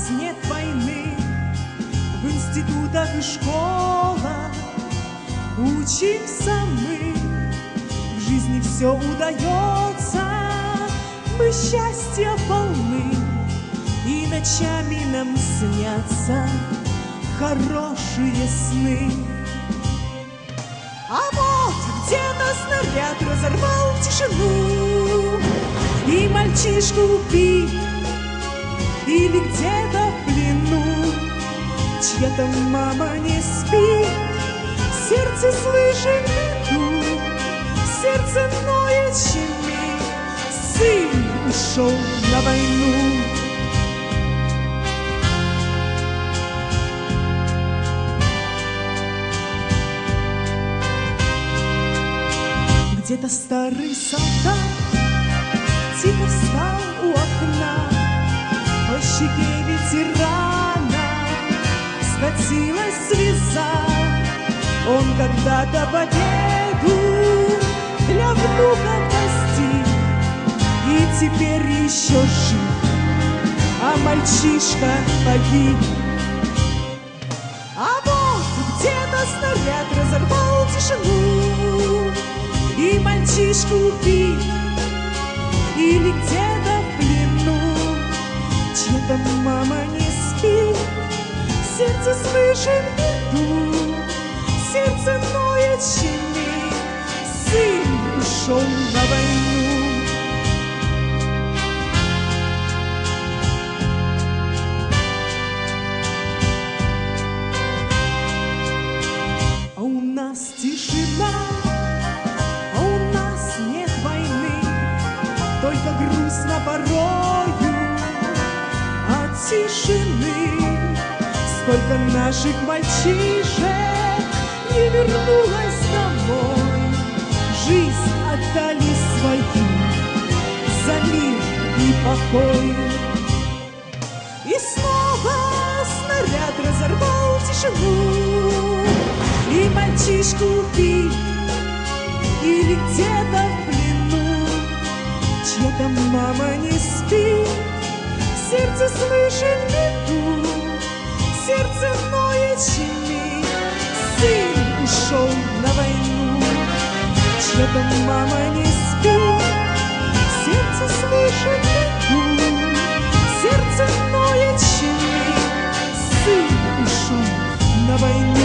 нет войны, в институтах и школах учимся мы, в жизни все удается, мы счастья полны, и ночами нам снятся хорошие сны. А вот где-то снаряд разорвал тишину, и мальчишку убил, или где-то в плену чья-то мама не спит, сердце слышит беду, сердце ноет, щемит, сын ушел на войну. Где-то старый солдат тихо встал у окна, по щеке ветерана скатилась слеза. Он когда-то победу для внука достиг и теперь еще жив, а мальчишка погиб. А вот где-то снаряд разорвал тишину, и мальчишку убил, или где-то в плену чья-то мама не спит, сердце слышит беду, сердце ноет, щемит, сын ушел на войну. А у нас тишина, только грустно порою от тишины. Сколько наших мальчишек не вернулось домой, жизнь отдали свою за мир и покой. И снова снаряд разорвал тишину, и мальчишку убил, или где-то в плену чья-то мама не спит, сердце слышит беду, сердце ноет, щемит, сын ушел на войну. Чья-то мама не спит, сердце слышит беду, сердце ноет, щемит, сын ушел на войну.